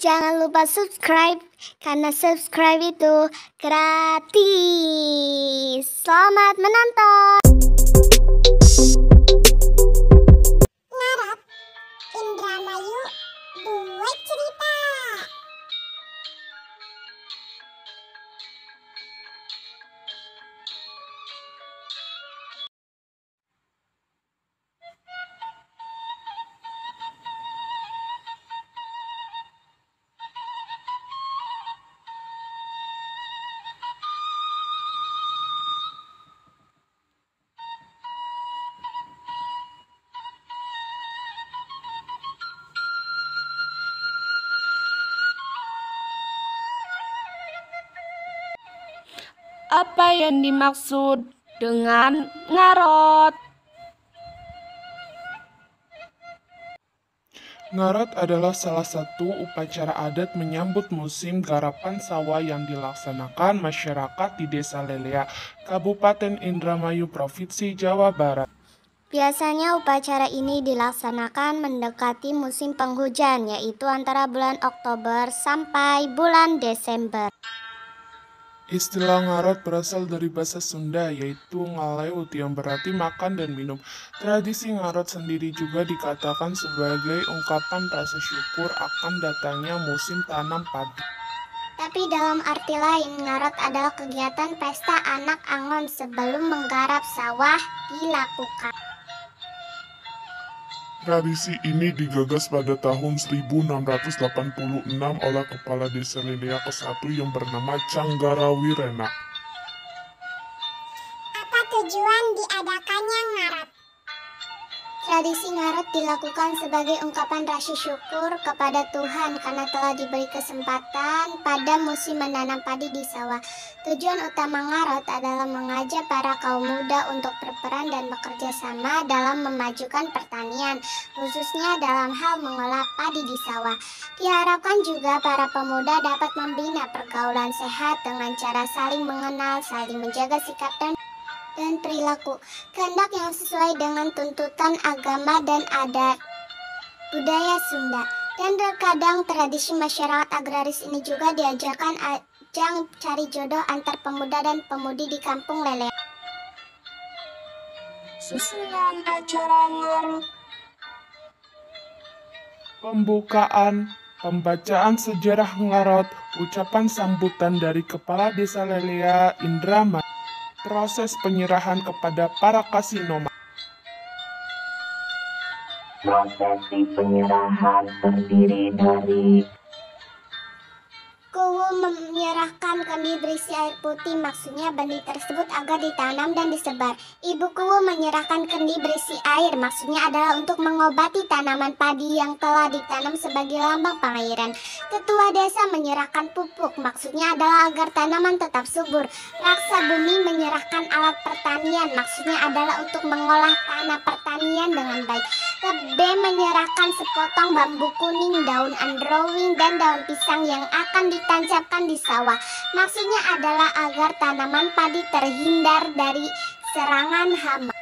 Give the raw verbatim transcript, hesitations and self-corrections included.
Jangan lupa subscribe, karena subscribe itu gratis. Selamat menonton. Ngarat, Indramayu, dua cerita. Apa yang dimaksud dengan ngarot? Ngarot adalah salah satu upacara adat menyambut musim garapan sawah yang dilaksanakan masyarakat di Desa Lelea, Kabupaten Indramayu, Provinsi Jawa Barat. Biasanya upacara ini dilaksanakan mendekati musim penghujan, yaitu antara bulan Oktober sampai bulan Desember. Istilah ngarot berasal dari bahasa Sunda, yaitu ngaleut yang berarti makan dan minum. Tradisi ngarot sendiri juga dikatakan sebagai ungkapan rasa syukur akan datangnya musim tanam padi. Tapi dalam arti lain, ngarot adalah kegiatan pesta anak angon sebelum menggarap sawah dilakukan. Tradisi ini digagas pada tahun seribu enam ratus delapan puluh enam oleh Kepala Desa Lelea kesatu yang bernama Canggarawirena. Apa tujuan diadakannya ngarat? Tradisi ngarot dilakukan sebagai ungkapan rasa syukur kepada Tuhan karena telah diberi kesempatan pada musim menanam padi di sawah. Tujuan utama ngarot adalah mengajak para kaum muda untuk berperan dan bekerja sama dalam memajukan pertanian, khususnya dalam hal mengolah padi di sawah. Diharapkan juga para pemuda dapat membina pergaulan sehat dengan cara saling mengenal, saling menjaga sikap dan dan perilaku, kehendak yang sesuai dengan tuntutan agama dan adat budaya Sunda. Dan terkadang tradisi masyarakat agraris ini juga diajarkan ajang cari jodoh antar pemuda dan pemudi di kampung Lelea. Susunan acara ngarot. Pembukaan, pembacaan sejarah ngarot, ucapan sambutan dari Kepala Desa Lelea Indramayu, proses penyerahan kepada para kasinoma. Prosesi penyerahan terdiri dari Kuwu menyerahkan kendi berisi air putih, maksudnya benih tersebut agar ditanam dan disebar. Ibu kuwu menyerahkan kendi berisi air, maksudnya adalah untuk mengobati tanaman padi yang telah ditanam sebagai lambang pengairan. Tetua desa menyerahkan pupuk, maksudnya adalah agar tanaman tetap subur. Raksa bumi menyerahkan alat pertanian, maksudnya adalah untuk mengolah tanah pertanian dengan baik. Lebe menyerahkan sepotong bambu kuning, daun androwing, dan daun pisang yang akan ditancapkan di sawah. Maksudnya adalah agar tanaman padi terhindar dari serangan hama.